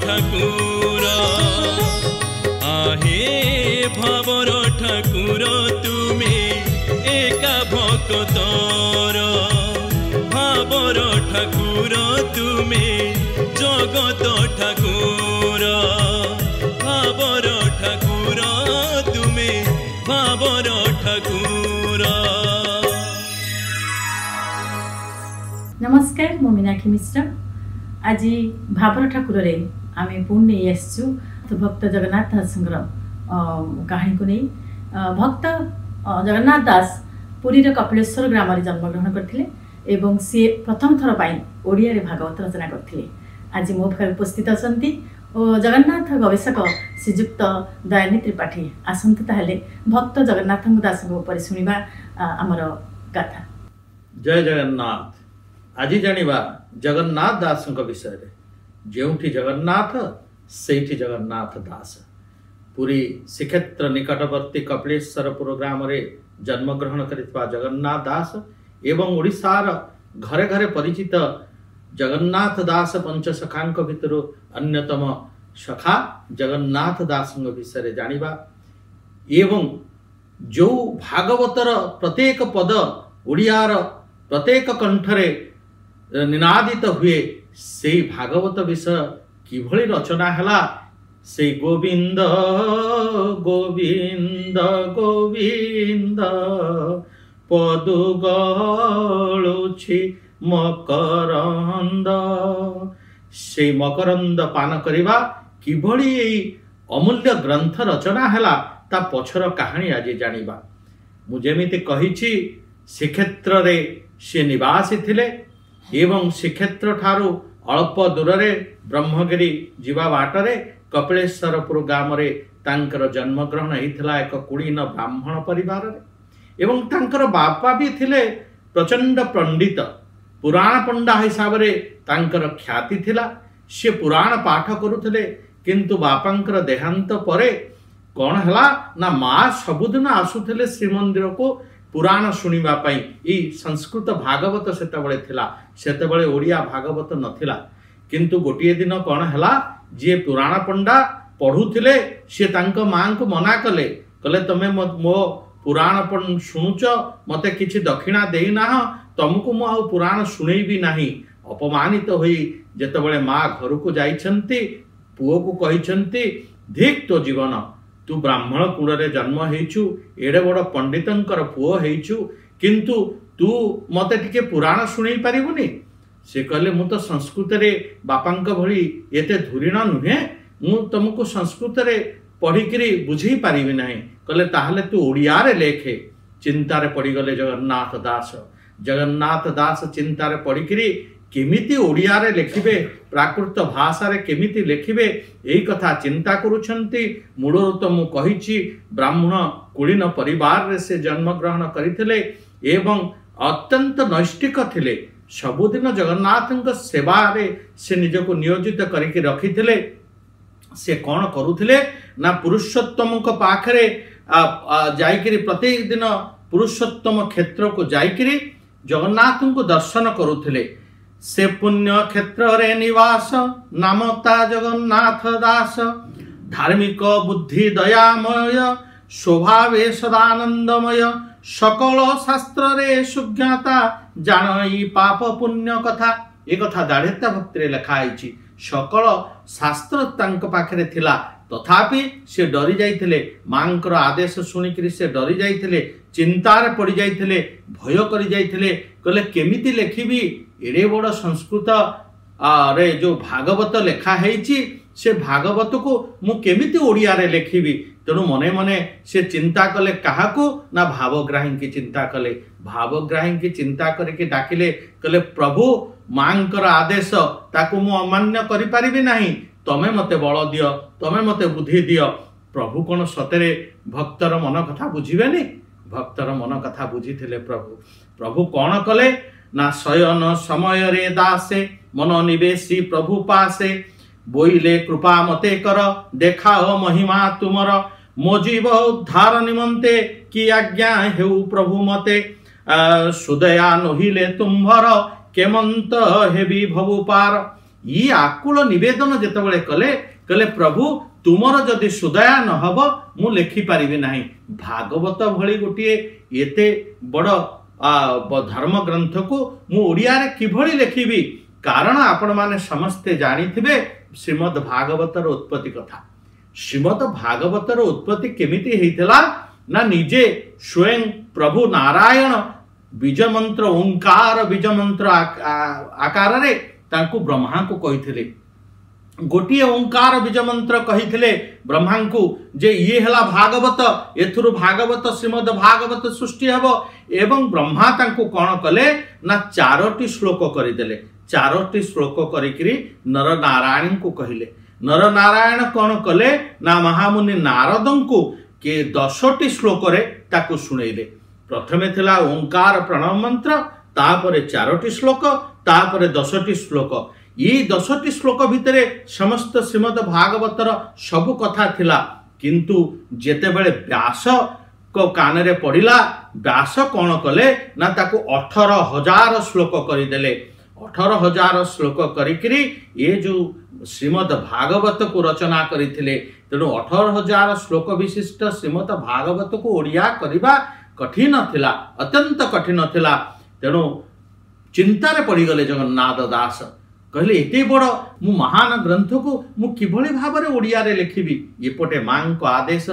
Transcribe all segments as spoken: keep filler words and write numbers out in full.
ठाकुर आहे भावर ठाकुर तुमे एका भक्तर भावर ठाकुर तुमे जगत ठाकुर भावर ठाकुर तुमे भावर ठाकुर। नमस्कार मु मीनाक्षी मिश्र। आज भावर ठाकुर रे आमे पुण्य नहीं आसचु तो भक्त जगन्नाथ दास कहानी को नहीं। भक्त जगन्नाथ दास पुरी कपिलेश्वर ग्राम रे जन्मग्रहण करथिले एवं सी प्रथम थर पाई ओडिया रे भागवत रचना करथिले। आज मो पाखे उपस्थित अछंती और जगन्नाथ गवेषक श्रीजुक्त दयानी त्रिपाठी आसंतु ताहले भक्त जगन्नाथ दास ऊपर शुणा आमर गाथा। जय जगन्नाथ। आज जानिबा जगन्नाथ दास विषय रे। जेउठी जगन्नाथ सेठी जगन्नाथ दास। पुरी श्रीक्षेत्र निकटवर्ती कपिलेश्वरपुर ग्राम रे जन्मग्रहण करितबा जगन्नाथ दास एवं ओडिशार घरे घरे परिचित जगन्नाथ दास पंचसखांक भितर अन्यतम सखा जगन्नाथ दास विषय रे जानिबा एवं जो भागवतर प्रत्येक पद ओडियार प्रत्येक कंठरे निनादित हुए से भागवत विषय किभଳି रचना हला से गोविंद गोविंद गोविंद पदु गलुछि मकरंद से मकरंद पान करिबा किभଳି अमूल्य ग्रंथ रचना हला ता पछर कहानी आज जानिबा। मु जेमिति कहिछि श्रीक्षेत्र रे से निवासी थिले एवं श्रीक्षेत्र ठारू अल्प दूर रे ब्रह्मगिरी जीवा बाटरे कपिलेश्वरपुर ग्राम रे तांकर जन्मग्रहण होइथिला एक कुलीन ब्राह्मण परिवार रे एवं तांकर बापा भी थिले प्रचंड पंडित पुराण पंडा हिसाब रे तांकर ख्याति थिला। से पुराण पाठ करुथिले किंतु बापांकर देहांत परे कौन हला ना माँ सबुदिन आसुथिले श्रीमंदिर को पुराण शुणिबा पई। ई संस्कृत भागवत सेतबळे थिला, सेतबळे ओडिया भागवत नथिला। किंतु गोटिए दिन कौन हला जे पुराण पंडा पढ़ुथिले से तांक मां को मना कले कले तमे मो पुराण पण शुणुच मते किछि दक्षिणा देइना तुमको मु आ पुराण शुणेबी नाही। अपमानित होई जेतबळे मां घर को जाइछंती पुओ को कहिछंती धिक तो जीवन तू ब्राह्मण कुଳରେ जन्म हेचु एडे बड़ पंडितंकर पुओ हेचु किंतु तू मते टिके पुराण शुणई पारिबुनी। से कहले मु तो संस्कृत रे बापांक भली एते धुरीण नुहे मु तुमको संस्कृत रे पढ़िकरी बुझी पारिबी नाही। कहले ताहले तू ओडिया रे लेखे। चिंतारे पड़ी गले जगन्नाथ दास। जगन्नाथ दास चिंतारे पड़िकरी केमिति ओडिया रे लेखिबे प्राकृत भाषा रे केमिति लेखिबे एई कथा चिंता करूछंती। मूळरु तो मु कहिछि ब्राह्मण कुलीन परिवार रे से जन्म ग्रहण करिथिले एवं अत्यंत नैष्टिक थिले। सबुदिन जगन्नाथଙ୍କ सेवा रे से निजको नियोजित करिके रखिथिले। से कौन करुथिले ना पुरुषोत्तम को पाखरे जाइकरी प्रत्येक दिन पुरुषोत्तम क्षेत्र को जाइकरी जगन्नाथ को दर्शन करुथिले। से पुण्य क्षेत्र रे निवास नामता जगन्नाथ दास। धार्मिक बुद्धि दयामय स्वभावे सदानंदमय सकल शास्त्र रे सुज्ञाता जानई पाप पुण्य कथा। ए कथा दाढ़ेता भक्ति लिखा है। सकल शास्त्र तांक पाखरे थिला तथापि से डरी जाइथिले। मांकर आदेश सुनिकरी से डरी जाइथिले, चिंतार पड़ी जाइथिले, भय करी जाइथिले। कहले केमिति लेखिबी एडे बड़ संस्कृत रे जो भागवत लेखा हेछि से भागवत को मु केमिति ओडिया रे लेखिबी। तेणु मने मने से चिंता कले काहाकू ना भावग्राही की चिंता कले। भावग्राही की चिंता करके डाकिले कहले प्रभु मांकर आदेश ताकू मु अमान्य करि परिबी नाही। तमे मते बल दियो, तमे मते बुद्धि दियो। प्रभु कोन सतरे भक्तर मन कथा बुझिबेनी? भक्तर मन कथा बुझिथिले प्रभु। प्रभु कौन कले ना शयन समय रे दासे मन निवेशी प्रभु पासे। बोइले कृपा मते कर देखाओ महिमा तुमर। मो जीव उद्धार निमंते की आज्ञा हेउ प्रभु मते। सुदया नहिले तुम्भर केमंत हेबी भवु पार। ଇ ଆକୁଳ ନିବେଦନ ଯେତେବେଳେ କଲେ କହିଲେ ପ୍ରଭୁ ତୁମର ଯଦି ସୁଦୟା ନ ହବ ମୁଁ ଲେଖିପାରିବି ନାହିଁ। ଭାଗବତ ଭଳି ଗୋଟିଏ ଏତେ ବଡ଼ ଧର୍ମ ଗ୍ରନ୍ଥକୁ ମୁଁ ଓଡ଼ିଆରେ କିଭଳି ଲେଖିବି? କାରଣ ଆପଣମାନେ ସମସ୍ତେ ଜାଣିଥିବେ ଶ୍ରୀମଦ୍ ଭାଗବତର ଉତ୍ପତ୍ତି କଥା। ଶ୍ରୀମଦ୍ ଭାଗବତର ଉତ୍ପତ୍ତି କେମିତି ହେଇଥିଲା ନା ନିଜେ ସ୍ୱୟଂ ପ୍ରଭୁ ନାରାୟଣ ବୀଜ ମନ୍ତ୍ର ଓଙ୍କାର ବୀଜ ମନ୍ତ୍ର ଆକାରରେ ତାଙ୍କୁ ବ୍ରହ୍ମାଙ୍କୁ କହିଥିଲେ। ଗୋଟିଏ ଓଙ୍କାର ବୀଜ ମନ୍ତ୍ର କହିଥିଲେ ବ୍ରହ୍ମାଙ୍କୁ ଯେ ଇଏ ହେଲା ଭାଗବତ, ଏଥିରୁ ଭାଗବତ ଶ୍ରୀମଦ୍ ଭାଗବତ ସୃଷ୍ଟି ହେବ। ଏବଂ ବ୍ରହ୍ମା ତାଙ୍କୁ କ'ଣ କଲେ ନା ଚାରୋଟି ଶ୍ଲୋକ କରିଦେଲେ। ଚାରୋଟି ଶ୍ଲୋକ କରିକିରି ନର ନାରାୟଣଙ୍କୁ କହିଲେ। ନର ନାରାୟଣ କ'ଣ କଲେ ନା ମହାମୁନି ନାରଦଙ୍କୁ କି ଦଶଟି ଶ୍ଲୋକରେ ତାକୁ ଶୁଣେଇଲେ। ପ୍ରଥମେ ଥିଲା ଓଙ୍କାର ପ୍ରଣବ ମନ୍ତ୍ର, ତାପରେ ଚାରୋଟି ଶ୍ଲୋକ, ତାପରେ ଦଶଟି ଶ୍ଲୋକ। এই দশটি শ্লোক ভিতরে সমস্ত শ্রীমদ ভাগবতর সবু কথা লা, কিন্তু যেতবে ব্যাস কানরে পড়া ব্যাস কণ কলে না তাকে অঠর হাজার শ্লোক করেদেলে। অঠর হাজার শ্লোক করিকি এ যে শ্রীমদ ভাগবত কু রচনা করে। তেণু অঠর হাজার শ্লোক বিশিষ্ট শ্রীমদ ভাগবত কু ওড়িয়া করা কঠিন লা, অত্যন্ত কঠিন লা। তেণু চিন্তার পড়িগলে জগন্নাথ দাস। कहले एते बड़ मु महान ग्रंथ को मु किभଳି भाବରେ ओडियारे लिखिबि। एपटे मां को आदेश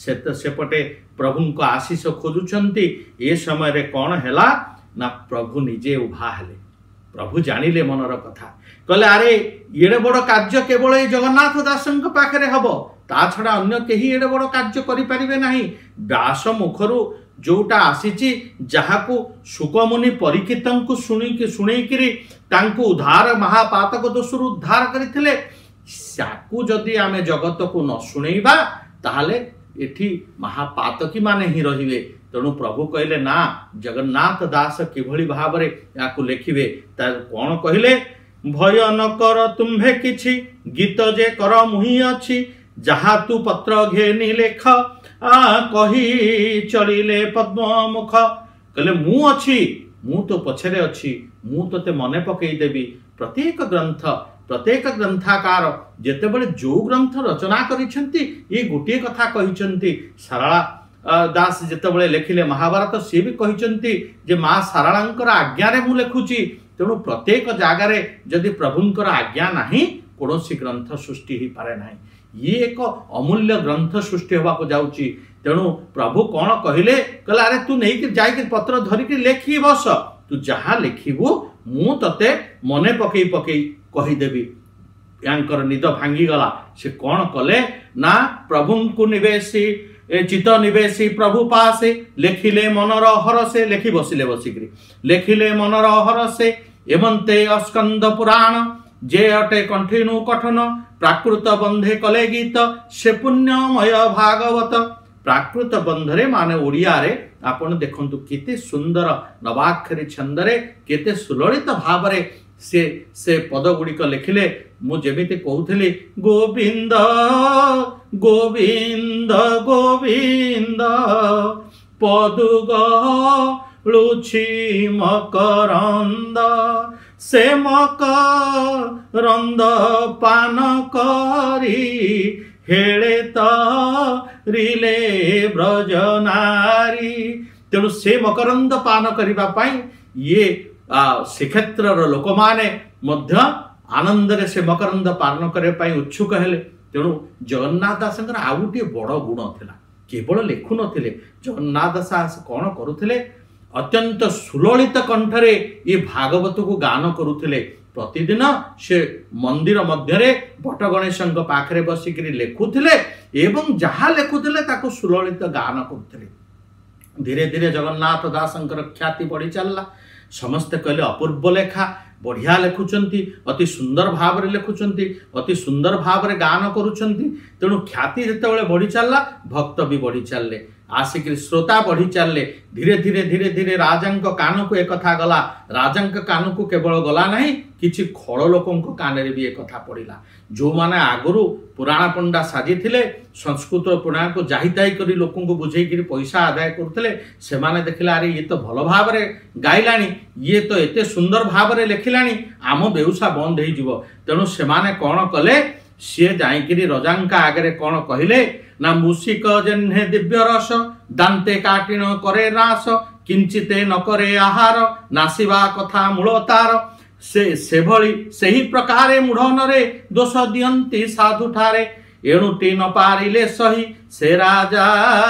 सेपटे प्रभु को आशीष खोजुचंती। ए समय रे कौन हैला ना प्रभु निजे उभा हेले। प्रभु जानिले मनर कथा। कहले अरे एडे बड़ कार्य केवल ए जगन्नाथ दासंक पाखरे हबो, ता छडा अन्य केही एडे बड़ कार्य करि परिबे नाही। व्यास मुखरु जोटा आसीची जहाकू सुकमुनि परीक्षितंकु शुणिकी शुणेकिरी तांकु उद्धार महापातक दोषरु उद्धार करथिले, साकू जदि आमे जगत को न शुणेबा ताहले एठी महापातकी माने ही रहिबे। तेणु प्रभु कहले ना जगन्नाथ दास किभଳି भाबरे याकू लेखिबे। ता कोन कहले भय न कर तुम्भे किछि गीत जे कर मुहि अछि, जहा तू पत्र घेनी लेख आ कही चलिले पद्म मुख। कहले मु अछि, मु तो पछरे अछि, मु तोते मने पकई देबी। प्रत्येक ग्रंथ प्रत्येक ग्रंथाकार जेतेबेले जो ग्रंथ रचना करिसेंती ये गोटे कथा कहिसेंती। सारला दास जेतेबेले लेखिले महाभारत सी भी कहिसेंती जे मां सारलांकर आज्ञा रे मु लेखुची। तेणु प्रत्येक जगारे जदि प्रभुंकर आज्ञा नाही कोनोसी ग्रंथ सृष्टि ही पारे नाही। ये एक अमूल्य ग्रंथ सृष्टि होगा जाऊँगी। तेणु प्रभु कौन कहले कहले अरे तू नहीं जाइक पत्र धरिक लेखि बस, तू जहाँ लिखिबू मु तते मने पकई पकई कहीदेवी। यांकर निद भांगीगला। से कौन कले ना प्रभु को निवेशी चित्त निवेशी प्रभु पासे लेखिले मनर हरसे। लेखि बसिले बसिकी लेखिले मनर हरसे। एमंते अस्कंद पुराण जे अटे कंठिनु कठन, प्राकृत बंधे कले गीत से पुण्यमय भागवत। प्राकृत बंधरे माने ओडिया रे आपण देखंतु केते सुंदर नवाक्षरी छंदरे केते सुललित भावरे से से पद गुड़िक लिखिले। मु जेमिति कहूथली गोविंद गोविंद गोविंद पदुगलुछि मकरंद, से मकरंद पान करी हेले तरिले ब्रजनारी। तेणु से मकरंद पान करिबा पाई ये श्रीक्षेत्र लोक माने मध्य आनंद रे से मकरंद पान करे पाई उत्सुक हेले। तेणु जगन्नाथ दासंकर आउ गोटे बड़ गुण थिला, केवल लेखु नथिले। जगन्नाथ दास कौन करुथिले अत्यंत सुललित कंठरे ये भागवत को गान करुथिले। प्रतिदिन से मंदिर मध्यरे बट गणेशंक पाखरे बसिकरी लेखुथिले एवं जहाँ लेखुथिले ताको सुललित गान करुथिले। धीरे धीरे जगन्नाथ दासंकर ख्याति बढ़ी चलला। समस्ते कहले अपूर्व लेखा, बढ़िया लेखुचंती, अति सुंदर भाव रे लेखुचंती, अति सुंदर भाव रे गान करुचंती। तेणु ख्याति जेतेबेले बढ़ी चलला भक्त भी बढ़ी चलले। आसिक श्रोता बढ़ी चलले धीरे धीरे धीरे धीरे राजा कान को एक कथा गला राजा कान को केवल गला नहीं किछि खड़ लोकों कान रे भी एक कथा पड़िला जो माने आगुरु पुराण पंडा साजी थिले संस्कृत पुराण को जाहिताई करी लोकों को बुझे कि पैसा आदाय करथिले से माने देखिला अरे ये तो भल भाव रे गाइलानी ये तो एते सुंदर भाव रे लेखिलानी आम बेउसा बंद हो जिवो तेणु से माने कोन कले सी जाइकिरी रजांका आगे कौन कहले ना मूषिक जन्हे दिव्य रस दांते काटिन करे रास किंचिते न करे आहार नासिबा कथा मूल तार से से भली सही प्रकारे मूढ़नरे दोष दियंती साधु ठारे एणुटी न पारिले सही से राजा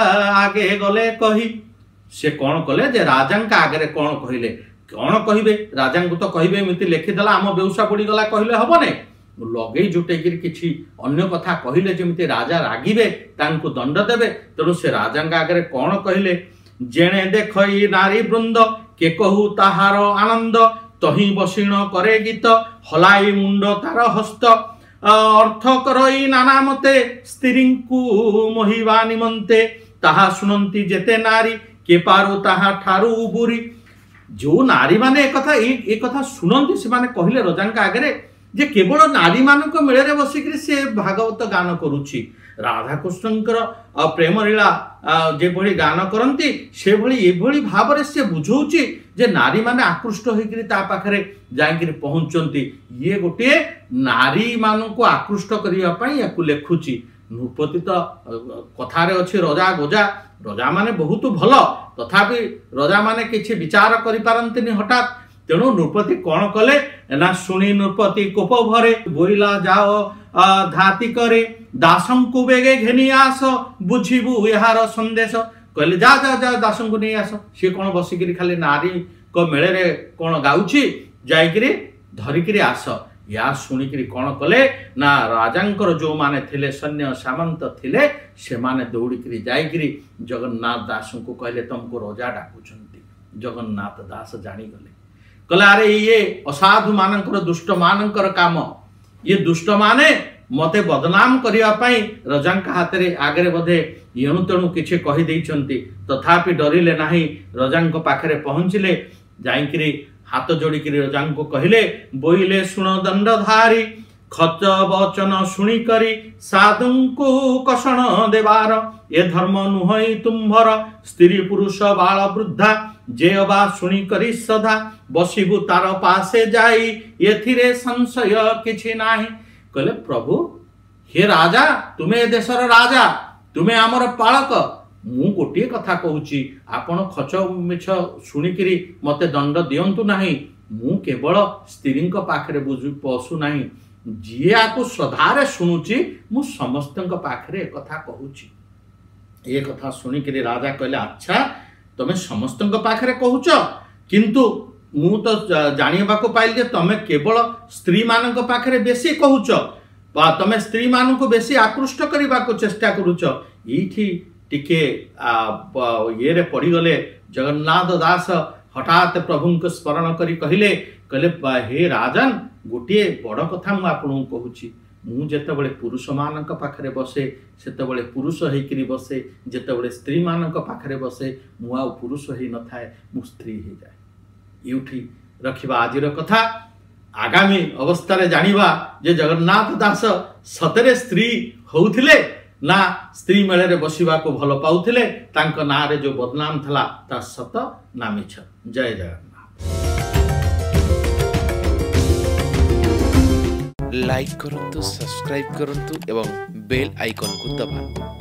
आगे गले कही से कौन कले जे राजांका आगे कौन कहले कौन कहिबे राजा को तो कहबे एमती लिखिदेला आम बेउसा पड़ी गला कहले हबने लगे जुटेकिरी किछि अन्य कथा कहले जमिति राजा रागिबे तांको दंड देबे तेणु से राजा आगे कौन कहले जेणे देखई नारी वृंद के कहू ताहार आनंद तही बसीण करे गीत हलाई मुंड तार हस्त अर्थ करई नाना मते स्त्रींकु मोहिबा निमंते ताहा सुनंती जेते नारी के पारु ताहा ठारू बुरी जो नारी माने एक कथा एक कथा सुनंती से माने कहले रजांका आगे जे केवल नारी मानक मेले बसिक से भागवत गान करुच्ची राधाकृष्णकर प्रेम लीला जे भली गान करती से भली एभली भाव से बुझौची जे नारी माने आकृष्ट होइकरी ता पाखरे जाइकरी पहुंचंती ये गोटे नारी मानक आकृष्ट करिया पई याकु लेखुची नृपति तो कथारे अछि रजा गोजा रजा माने बहुत भल तथापि रजा माने किछि विचार करि पारंतिनी हठात तेणु नृपति कौन कले ना शुणी नृपति कोप भरे बोइला जाओ धाती करे दासं को बेगे घेनी आस बुझीबू यार संदेश कहले जा जा जा दासं को नहीं आस सी कौन बसिकी खाली नारी को मेले रे कौन गाउची जाइकरी धरिकरी आस या शुणिकी कौन कले ना राजांकर जो माने थिले सैन्य सामंत थिले से माने दौड़िकी जाइकरी जगन्नाथ दास को कहले तुमको रजा डाकुचंती जगन्नाथ दास जानी गले कहले अरे ये असाधु मानकर दुष्ट मानकर काम ये दुष्ट माने मते बदनाम करिया पई रजांका हातरे आगरे बधे एणु तेणु किछि कहि दैछंती तथापि डरिले नाही रजांक पाखरे पहुंचिले जाइकरी हाथ जोड़िकी रजांको कहले बोइले सुण दंडधारी खच वचन शुणी करी साधुंकु कषण देवार ए धर्म नुहई तुम्भर स्त्री पुरुष बाल वृद्धा जे अबा शुणी करी सदा बसिबु तार पासे जाई एथिरे संशय किछि नाही कहले प्रभु हे राजा तुमे देशर राजा तुमे आमर पालक मु गोटे कथा कहूची आपण खच मिछ शुणिकी मते दंड दियंतु नाही मु केवल स्त्री पाखरे बुझु पशु नाही जी आपको श्रद्धारे शुणुची मु समस्त पाखरे एक कथा कहूची ए कथा शुणिकी राजा कहले अच्छा तमे समस्त पाखरे कहूच किंतु मु तो जानिबा को पाइल जे तमे केवल स्त्री मानक पाखरे बेसी कहूच बा तमे स्त्री मानक को बेसी आकृष्ट करबा को चेष्टा करूच एठी टिके ये रे पड़ी गले जगन्नाथ दास हठात प्रभु को स्मरण करी कहले कहले हे राजन गोटे बड़ कथा मु आपन कहूची मु जेतेबेले पुरुष मानक पाखरे बसे सेतेबेले पुरुष हेकरी बसे जेतेबेले स्त्री मानक पाखरे बसे मु आ पुरुष हेई न थाए मु स्त्री हे जाए युठी रखिबा आजिर कथा आगामी अवस्था रे जानिबा जे जगन्नाथ दास सतरे स्त्री होउथिले ना स्त्री मेले रे बसिबा को भल पाउथिले तांको ना रे जो बदनाम थला ता सत ना मिछ जय जगन्नाथ लाइक करंतु सब्सक्राइब करंतु एवं बेल आइकन को दबाନ୍ତୁ।